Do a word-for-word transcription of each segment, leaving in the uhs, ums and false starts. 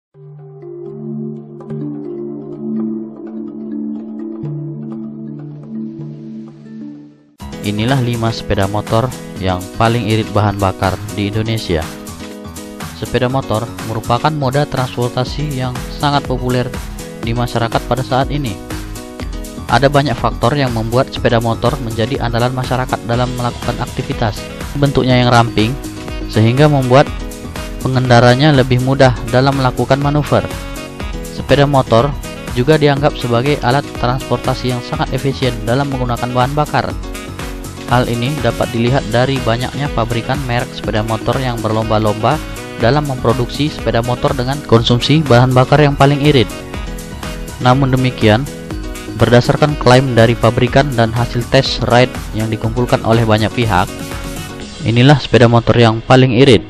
Inilah lima sepeda motor yang paling irit bahan bakar di Indonesia. Sepeda motor merupakan moda transportasi yang sangat populer di masyarakat pada saat ini. Ada banyak faktor yang membuat sepeda motor menjadi andalan masyarakat dalam melakukan aktivitas. Bentuknya yang ramping sehingga membuat pengendaranya lebih mudah dalam melakukan manuver. Sepeda motor juga dianggap sebagai alat transportasi yang sangat efisien dalam menggunakan bahan bakar. Hal ini dapat dilihat dari banyaknya pabrikan merek sepeda motor yang berlomba-lomba dalam memproduksi sepeda motor dengan konsumsi bahan bakar yang paling irit. Namun demikian, berdasarkan klaim dari pabrikan dan hasil tes ride yang dikumpulkan oleh banyak pihak, inilah sepeda motor yang paling irit.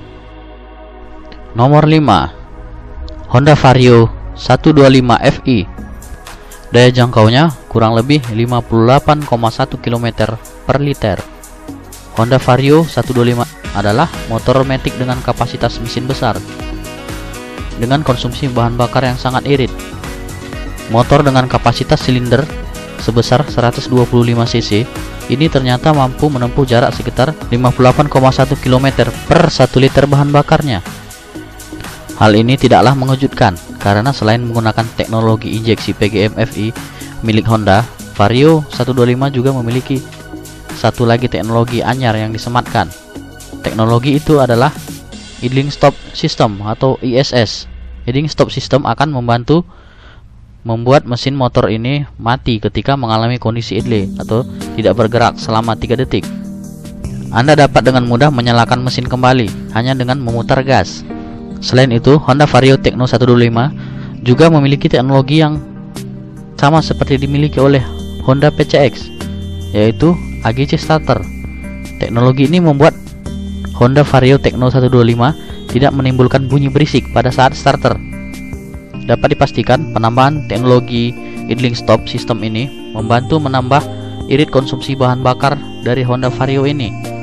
Nomor lima, Honda Vario seratus dua puluh lima F I. Daya jangkaunya kurang lebih lima puluh delapan koma satu kilometer per liter. Honda Vario seratus dua puluh lima adalah motor matic dengan kapasitas mesin besar dengan konsumsi bahan bakar yang sangat irit. Motor dengan kapasitas silinder sebesar seratus dua puluh lima cc ini ternyata mampu menempuh jarak sekitar lima puluh delapan koma satu kilometer per satu liter bahan bakarnya. Hal ini tidaklah mengejutkan karena selain menggunakan teknologi injeksi P G M F I milik Honda, Vario seratus dua puluh lima juga memiliki satu lagi teknologi anyar yang disematkan. Teknologi itu adalah idling stop system atau I S S. Idling stop system akan membantu membuat mesin motor ini mati ketika mengalami kondisi idle atau tidak bergerak selama tiga detik. Anda dapat dengan mudah menyalakan mesin kembali hanya dengan memutar gas. Selain itu, Honda Vario Tekno seratus dua puluh lima juga memiliki teknologi yang sama seperti dimiliki oleh Honda P C X, yaitu A G C starter. Teknologi ini membuat Honda Vario Tekno seratus dua puluh lima tidak menimbulkan bunyi berisik pada saat starter. Dapat dipastikan penambahan teknologi idling stop system ini membantu menambah irit konsumsi bahan bakar dari Honda Vario ini.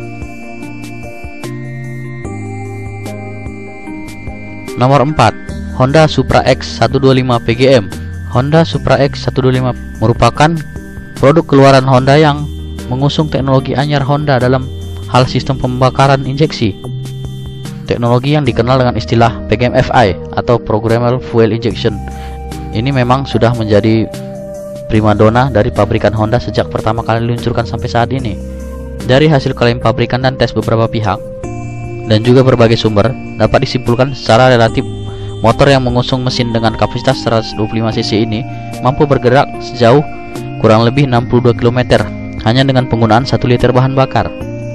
Nomor empat, Honda Supra X seratus dua puluh lima P G M. Honda Supra X seratus dua puluh lima merupakan produk keluaran Honda yang mengusung teknologi anyar Honda dalam hal sistem pembakaran injeksi. Teknologi yang dikenal dengan istilah P G M F I atau Programmable Fuel Injection ini memang sudah menjadi primadona dari pabrikan Honda sejak pertama kali diluncurkan sampai saat ini. Dari hasil klaim pabrikan dan tes beberapa pihak dan juga berbagai sumber, dapat disimpulkan secara relatif motor yang mengusung mesin dengan kapasitas seratus dua puluh lima cc ini mampu bergerak sejauh kurang lebih enam puluh dua kilometer hanya dengan penggunaan satu liter bahan bakar.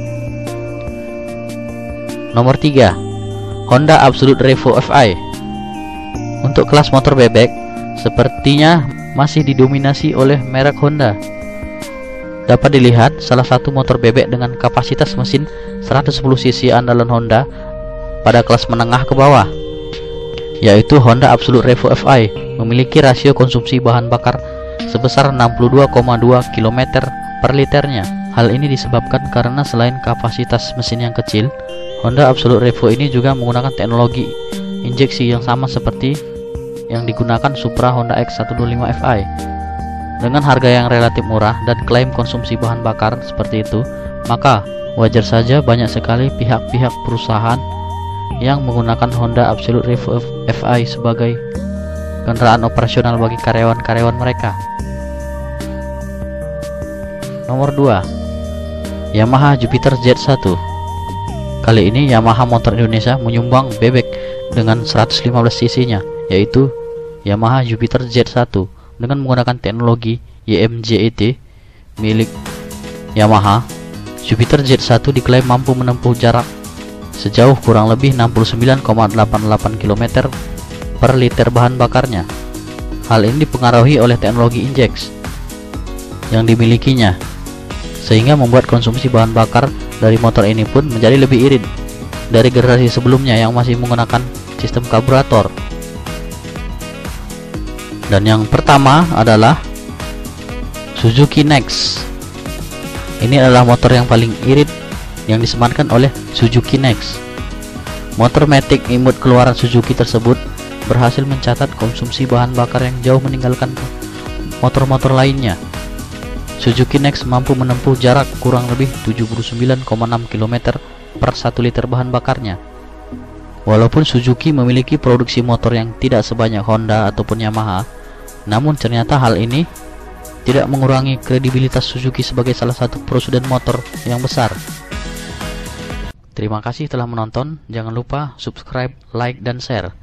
Nomor tiga, Honda Absolute Revo F I. Untuk kelas motor bebek, sepertinya masih didominasi oleh merek Honda. Dapat dilihat salah satu motor bebek dengan kapasitas mesin seratus sepuluh cc andalan Honda pada kelas menengah ke bawah, yaitu Honda Absolute Revo F I, memiliki rasio konsumsi bahan bakar sebesar enam puluh dua koma dua kilometer per liternya. Hal ini disebabkan karena selain kapasitas mesin yang kecil, Honda Absolute Revo ini juga menggunakan teknologi injeksi yang sama seperti yang digunakan Supra Honda X seratus dua puluh lima F I. Dengan harga yang relatif murah dan klaim konsumsi bahan bakar seperti itu, maka wajar saja banyak sekali pihak-pihak perusahaan yang menggunakan Honda Absolute Revo F I sebagai kendaraan operasional bagi karyawan-karyawan mereka. Nomor dua, Yamaha Jupiter Z satu. Kali ini Yamaha Motor Indonesia menyumbang bebek dengan seratus lima belas cc-nya, yaitu Yamaha Jupiter Z satu dengan menggunakan teknologi Y M J E T milik Yamaha. Jupiter Z satu diklaim mampu menempuh jarak sejauh kurang lebih enam puluh sembilan koma delapan delapan kilometer per liter bahan bakarnya. Hal ini dipengaruhi oleh teknologi injeks yang dimilikinya, sehingga membuat konsumsi bahan bakar dari motor ini pun menjadi lebih irit dari generasi sebelumnya yang masih menggunakan sistem karburator. Dan yang pertama adalah Suzuki Next. Ini adalah motor yang paling irit yang disematkan oleh Suzuki Next. Motor matic imut keluaran Suzuki tersebut berhasil mencatat konsumsi bahan bakar yang jauh meninggalkan motor-motor lainnya. Suzuki Next mampu menempuh jarak kurang lebih tujuh puluh sembilan koma enam kilometer per satu liter bahan bakarnya. Walaupun Suzuki memiliki produksi motor yang tidak sebanyak Honda ataupun Yamaha, namun ternyata hal ini tidak mengurangi kredibilitas Suzuki sebagai salah satu produsen motor yang besar. Terima kasih telah menonton. Jangan lupa subscribe, like, dan share.